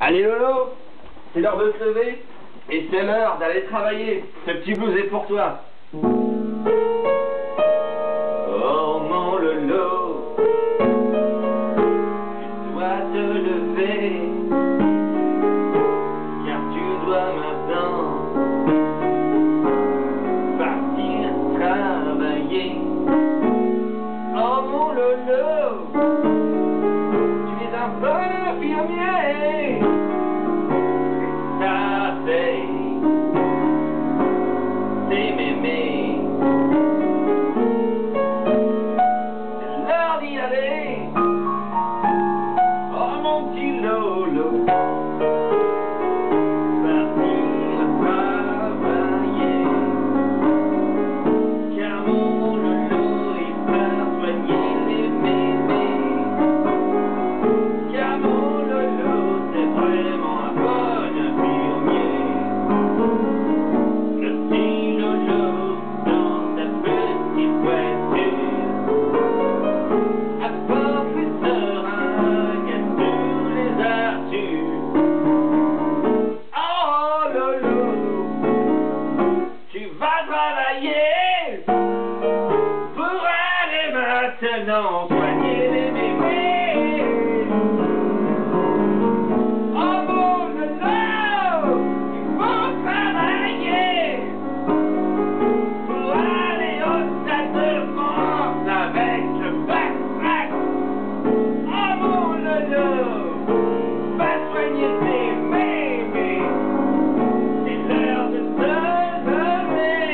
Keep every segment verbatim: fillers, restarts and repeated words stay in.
Allez Lolo, c'est l'heure de se lever et c'est l'heure d'aller travailler. Ce petit blues est pour toi. Oh mon Lolo, tu dois te lever, car tu dois maintenant partir travailler. Oh mon Lolo, tu es un bon infirmier. Ça c'est, c'est mémé. C'est l'heure d'y aller. Oh mon petit Lolo, partir travailler. Car mon Lolo, il part soigner les mémés. Car mon Lolo, c'est vraiment un bon infirmier. Le petit Lolo, dans sa petite voiture, apporte les seringues à tous les Arthur. Oh Lolo, tu vas travailler pour aller maintenant soigner les mémés. Oh mon Lolo, il faut travailler pour aller au stade de France avec le bac-bac. Oh mon Lolo, va soigner tes mémés. C'est l'heure de se lever.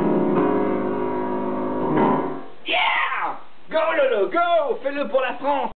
Yeah! Go Lolo, go! Fais-le pour la France!